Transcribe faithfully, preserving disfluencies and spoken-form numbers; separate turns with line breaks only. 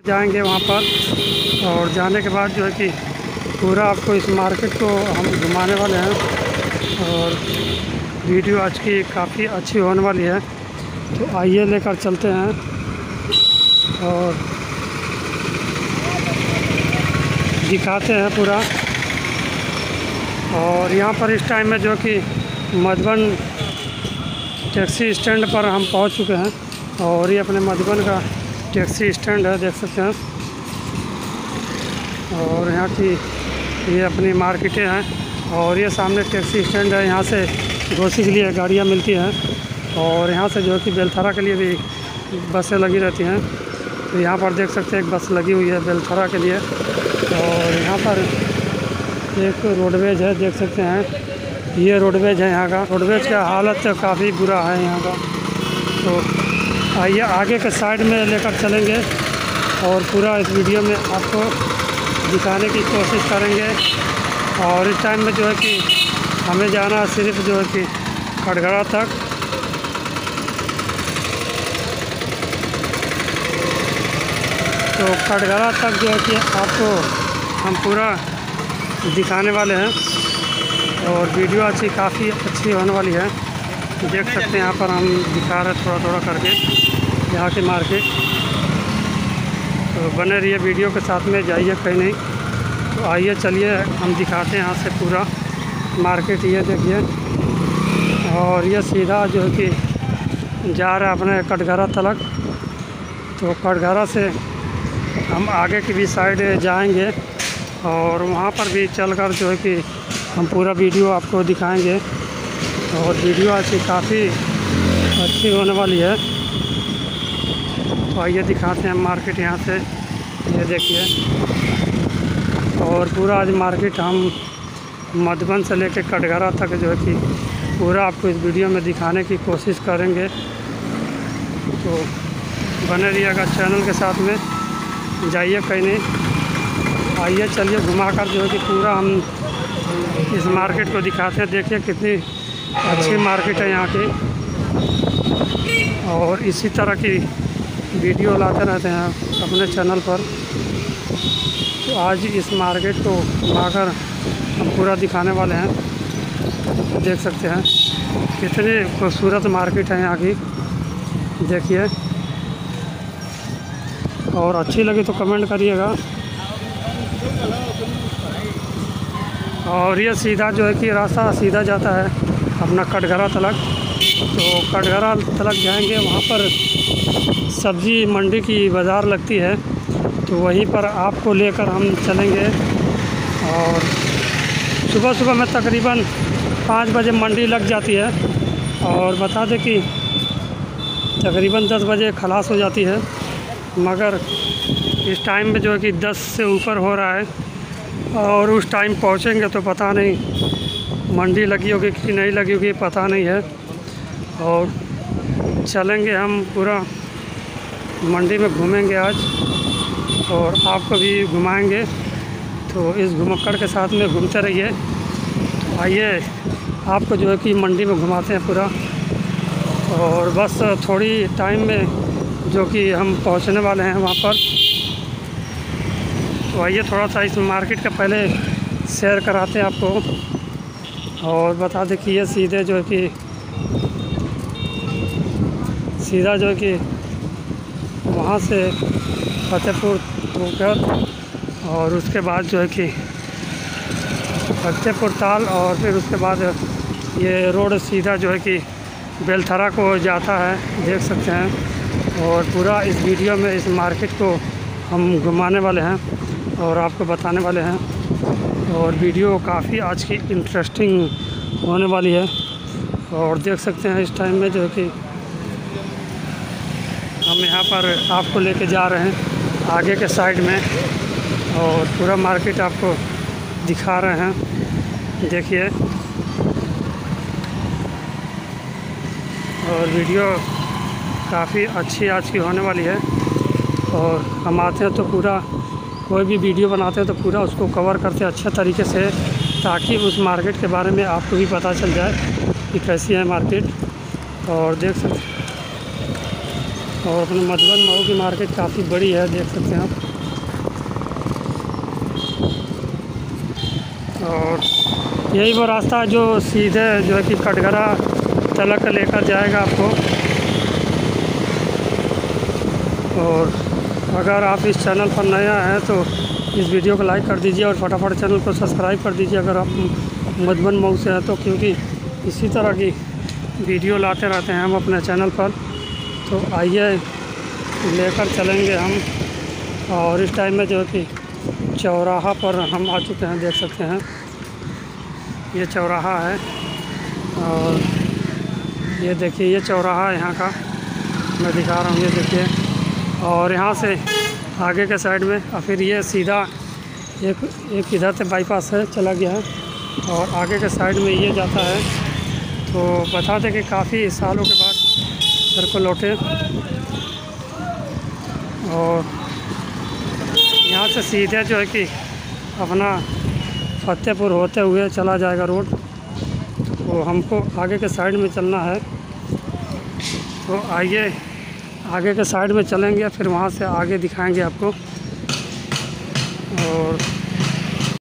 जाएंगे वहाँ पर, और जाने के बाद जो है कि पूरा आपको इस मार्केट को हम घुमाने वाले हैं। और वीडियो आज की काफ़ी अच्छी होने वाली है, तो आइए लेकर चलते हैं और दिखाते हैं पूरा। और यहाँ पर इस टाइम में जो कि मधुबन टैक्सी स्टैंड पर हम पहुँच चुके हैं, और ये अपने मधुबन का टैक्सी स्टैंड है, देख सकते हैं। और यहाँ की ये अपनी मार्केटें हैं, और ये सामने टैक्सी स्टैंड है। यहाँ से घोसी के लिए गाड़ियाँ मिलती हैं, और यहाँ से जो है कि बेलथरा के लिए भी बसें लगी रहती हैं। तो यहाँ पर देख सकते हैं एक बस लगी हुई है बेलथरा के लिए। और यहाँ पर एक रोडवेज है, देख सकते हैं। ये रोडवेज है यहाँ का। रोडवेज का हालत काफ़ी बुरा है यहाँ का। तो आइए आगे के साइड में लेकर चलेंगे, और पूरा इस वीडियो में आपको दिखाने की कोशिश करेंगे। और इस टाइम में जो है कि हमें जाना सिर्फ जो है कि कटघरा तक। तो कटघरा तक जो है कि आपको हम पूरा दिखाने वाले हैं, और वीडियो अच्छी काफ़ी अच्छी होने वाली है। देख सकते हैं यहाँ पर हम दिखा रहे हैं थोड़ा थोड़ा करके यहाँ की मार्केट। तो बने रहिए वीडियो के साथ में, जाइए कहीं नहीं। तो आइए चलिए हम दिखाते हैं यहाँ से पूरा मार्केट। ये देखिए, और ये सीधा जो है कि जा रहा है अपने कटघरा तलक। तो कटघरा से हम आगे की भी साइड जाएंगे, और वहाँ पर भी चलकर जो है कि हम पूरा वीडियो आपको दिखाएंगे। और वीडियो आज की काफ़ी अच्छी होने वाली है। तो आइए दिखाते हैं मार्केट यहाँ से। ये देखिए, और पूरा आज मार्केट हम मधुबन से लेकर कटघरा तक जो है कि पूरा आपको इस वीडियो में दिखाने की कोशिश करेंगे। तो बने रहिएगा चैनल के साथ में, जाइए कहीं नहीं। आइए चलिए घुमाकर जो है कि पूरा हम इस मार्केट को दिखाते हैं। देखिए कितनी अच्छी मार्केट है यहाँ की, और इसी तरह की वीडियो लाते रहते हैं अपने चैनल पर। तो आज इस मार्केट को घुमाकर हम पूरा दिखाने वाले हैं। देख सकते हैं कितनी खूबसूरत मार्केट है यहाँ की, देखिए। और अच्छी लगी तो कमेंट करिएगा। और ये सीधा जो है कि रास्ता सीधा जाता है अपना कटघरा तलक। तो कटघरा तलक जाएंगे, वहाँ पर सब्ज़ी मंडी की बाज़ार लगती है, तो वहीं पर आपको लेकर हम चलेंगे। और सुबह सुबह में तकरीबन पाँच बजे मंडी लग जाती है, और बता दें कि तकरीबन दस बजे खलास हो जाती है। मगर इस टाइम में जो है कि दस से ऊपर हो रहा है, और उस टाइम पहुंचेंगे तो पता नहीं मंडी लगी होगी कि नहीं लगी होगी, पता नहीं है। और चलेंगे हम पूरा मंडी में, घूमेंगे आज, और आपको भी घुमाएंगे। तो इस घुमक्कड़ के साथ में घूमते रहिए। तो आइए आपको जो है कि मंडी में घुमाते हैं पूरा। और बस थोड़ी टाइम में जो कि हम पहुंचने वाले हैं वहाँ पर। तो आइए थोड़ा सा इस मार्केट का पहले सैर कराते हैं आपको, और बता दें कि ये सीधे जो है कि सीधा जो है कि वहाँ से फतेहपुर होकर, और उसके बाद जो है कि फतेहपुर ताल, और फिर उसके बाद ये रोड सीधा जो है कि बेलथरा को जाता है, देख सकते हैं। और पूरा इस वीडियो में इस मार्केट को हम घुमाने वाले हैं और आपको बताने वाले हैं। और वीडियो काफ़ी आज की इंटरेस्टिंग होने वाली है। और देख सकते हैं इस टाइम में जो है कि हम यहाँ पर आपको लेके जा रहे हैं आगे के साइड में, और पूरा मार्केट आपको दिखा रहे हैं, देखिए। और वीडियो काफ़ी अच्छी आज की होने वाली है। और हम आते हैं तो पूरा कोई भी वीडियो बनाते हैं तो पूरा उसको कवर करते हैं अच्छे तरीके से, ताकि उस मार्केट के बारे में आपको भी पता चल जाए कि कैसी है मार्केट। और देख सकते और अपने मधुबन मऊ की मार्केट काफ़ी बड़ी है, देख सकते हैं आप। और यही वो रास्ता है जो सीधे जो है कि कटघरा तलक लेकर जाएगा आपको। और अगर आप इस चैनल पर नया हैं तो इस वीडियो को लाइक कर दीजिए और फटाफट चैनल को सब्सक्राइब कर दीजिए अगर आप मधुबन मऊ से हैं तो, क्योंकि इसी तरह की वीडियो लाते रहते हैं हम अपने चैनल पर। तो आइए लेकर चलेंगे हम। और इस टाइम में जो है कि चौराहा पर हम आ चुके हैं, देख सकते हैं ये चौराहा है। और ये देखिए ये चौराहा यहाँ का मैं दिखा रहा हूँ, ये देखिए। और यहाँ से आगे के साइड में और फिर ये सीधा एक एक इधर से बाईपास है चला गया है और आगे के साइड में ये जाता है। तो बता दें कि काफ़ी सालों के बाद घर को लौटे। और यहाँ से सीधे जो है कि अपना फतेहपुर होते हुए चला जाएगा रोड। तो हमको आगे के साइड में चलना है, तो आइए आगे के साइड में चलेंगे, फिर वहाँ से आगे दिखाएंगे आपको। और